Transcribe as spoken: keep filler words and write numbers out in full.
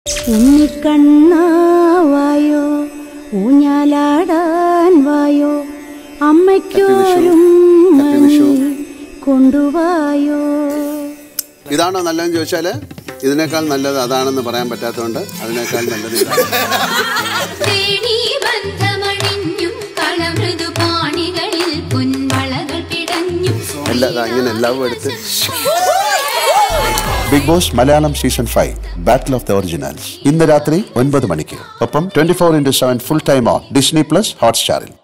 ഉണ്ണിക്കണ്ണാവായോ ഊഞ്ഞാലാടാൻ വായോ അമ്മയ്ക്കോരും കൊണ്ടുവായോ. ഇതാണോ നല്ലതെന്ന് ചോദിച്ചാല് ഇതിനേക്കാൾ നല്ലത് അതാണെന്ന് പറയാൻ പറ്റാത്തതുകൊണ്ട് അതിനേക്കാൾ നല്ലത് ഇതാണ്. എല്ലാ ഇങ്ങനെ എല്ലാവരും എടുത്ത് big boss Malayalam season five battle of the originals ഇന്ന് രാത്രി ഒൻപത് മണിക്ക്. ഒപ്പം twenty four into seven full time on Disney plus ഹോട്ട്സ്റ്റാറിൽ.